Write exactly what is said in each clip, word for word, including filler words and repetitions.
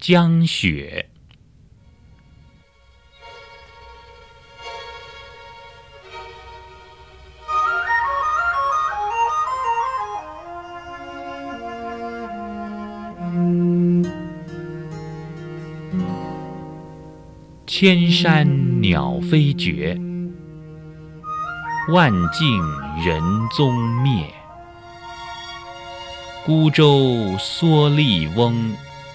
江雪。千山鸟飞绝，万径人踪灭。孤舟蓑笠翁，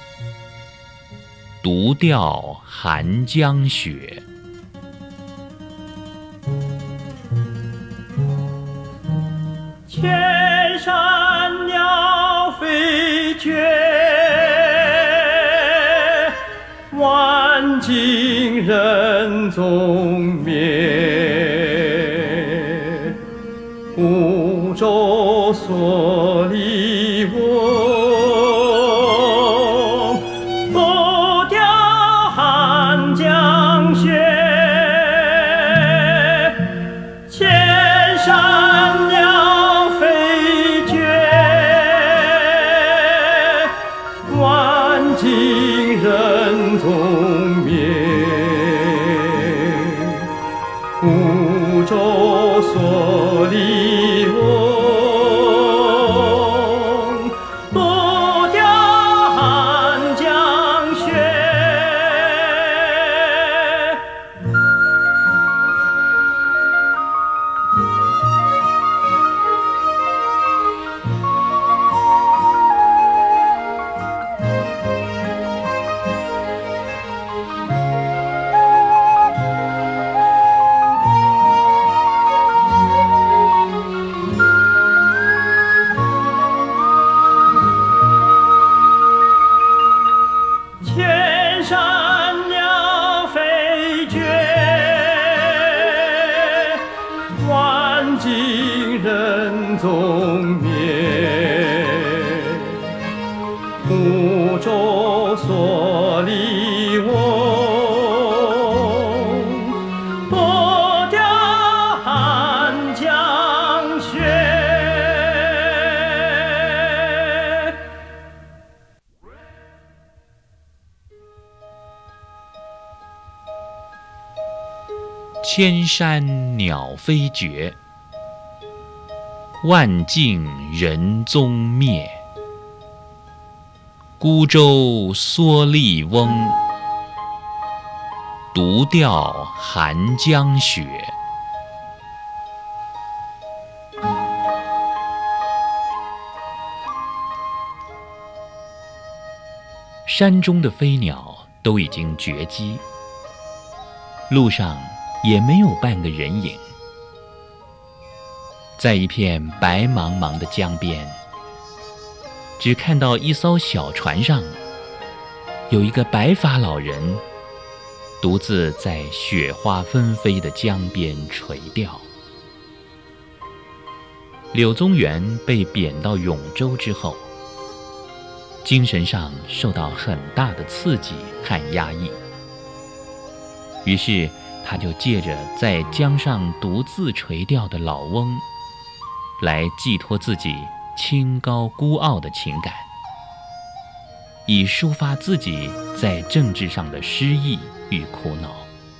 独钓寒江雪。 千山鸟飞绝，万径人踪灭。孤舟蓑笠翁，独钓寒江雪。千山鸟飞绝，万径人踪灭。孤舟蓑笠翁，独钓寒江雪。千山鸟飞绝，万径人踪灭。孤舟蓑笠翁，独钓寒江雪。 千山鸟飞绝，万径人踪灭。孤舟蓑笠翁，独钓寒江雪。山中的飞鸟都已经绝迹，路上也没有半个人影。在一片白茫茫的江边，只看到一艘小船上有一个白发老人，独自在雪花纷飞的江边垂钓。柳宗元被贬到永州之后，精神上受到很大的刺激和压抑，于是他就借着在江上独自垂钓的老翁，来寄托自己清高孤傲的情感，以抒发自己在政治上的失意与苦恼。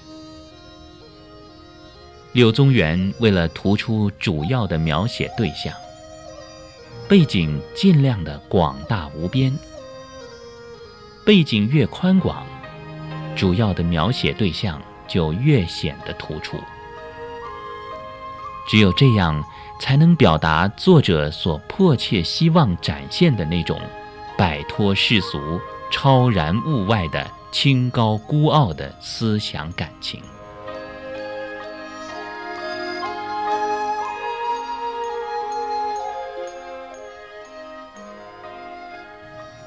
柳宗元为了突出主要的描写对象，背景尽量的广大无边，背景越宽广，主要的描写对象就越显得突出。只有这样，才能表达作者所迫切希望展现的那种摆脱世俗、超然物外的清高孤傲的思想感情。